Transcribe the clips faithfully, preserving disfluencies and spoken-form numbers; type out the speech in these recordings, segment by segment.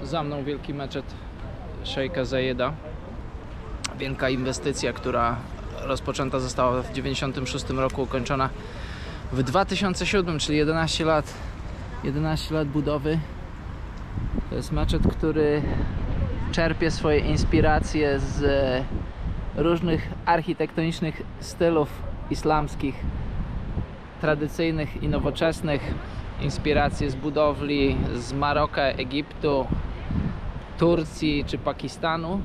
Za mną wielki meczet Szejka Zajeda. Wielka inwestycja, która rozpoczęta została w tysiąc dziewięćset dziewięćdziesiątym szóstym roku, ukończona w dwa tysiące siódmym, czyli jedenaście lat, jedenaście lat budowy. To jest meczet, który czerpie swoje inspiracje z różnych architektonicznych stylów islamskich, tradycyjnych i nowoczesnych. Inspiracje z budowli z Maroka, Egiptu, Turcji czy Pakistanu.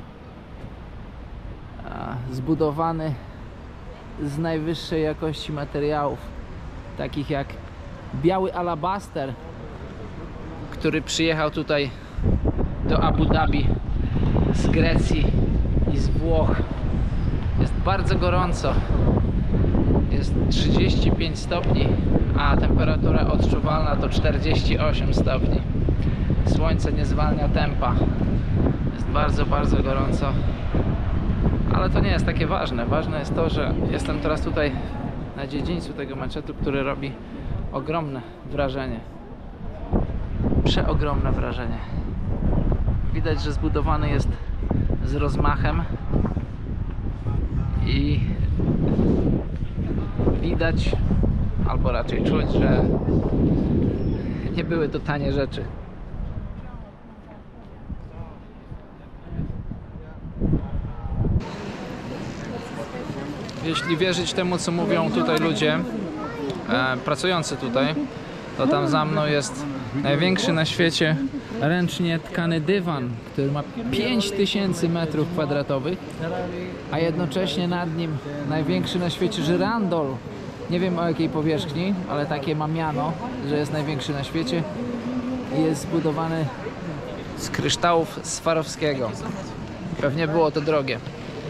Zbudowany z najwyższej jakości materiałów, takich jak biały alabaster, który przyjechał tutaj do Abu Dhabi z Grecji i z Włoch. Jest bardzo gorąco, jest trzydzieści pięć stopni, a temperatura odczuwalna to czterdzieści osiem stopni. Słońce nie zwalnia tempa, jest bardzo, bardzo gorąco. Ale to nie jest takie ważne. Ważne jest to, że jestem teraz tutaj na dziedzińcu tego meczetu, który robi ogromne wrażenie. Przeogromne wrażenie. Widać, że zbudowany jest z rozmachem i widać, albo raczej czuć, że nie były to tanie rzeczy. Jeśli wierzyć temu, co mówią tutaj ludzie e, pracujący tutaj, to tam za mną jest największy na świecie ręcznie tkany dywan, który ma pięć tysięcy metrów kwadratowych, a jednocześnie nad nim największy na świecie żyrandol. Nie wiem, o jakiej powierzchni, ale takie ma miano, że jest największy na świecie i jest zbudowany z kryształów Swarowskiego. Pewnie było to drogie.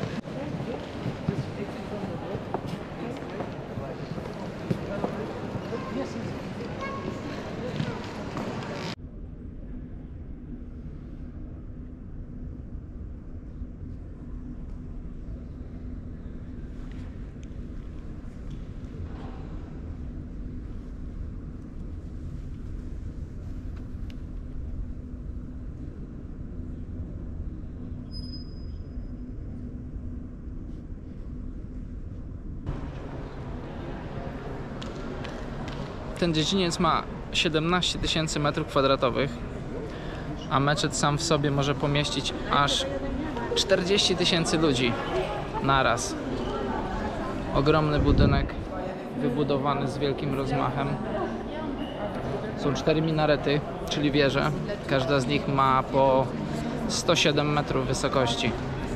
Ten dziedziniec ma siedemnaście tysięcy metrów kwadratowych, a meczet sam w sobie może pomieścić aż czterdzieści tysięcy ludzi naraz. Ogromny budynek, wybudowany z wielkim rozmachem. Są cztery minarety, czyli wieże. Każda z nich ma po sto siedem metrów wysokości.